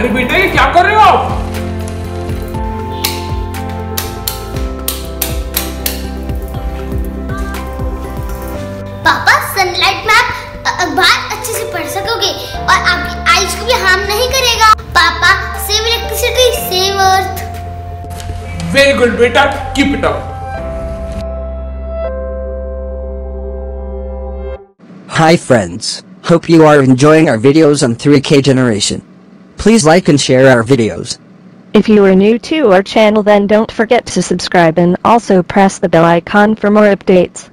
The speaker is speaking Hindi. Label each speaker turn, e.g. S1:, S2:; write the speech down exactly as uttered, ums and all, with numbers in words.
S1: अरे बेटा ये क्या कर रहे हो आप?
S2: पापा सनलाइट में आप अखबार अच्छे से पढ़ सकोगे और आपकी आईज को भी हार्म नहीं करेगा। पापा save electricity, save earth.
S1: Very good बेटा, keep it up.
S3: Hi friends, hope you are enjoying our videos on three K generation. Please like and share our videos.
S4: If you are new to our channel, then don't forget to subscribe and also press the bell icon for more updates.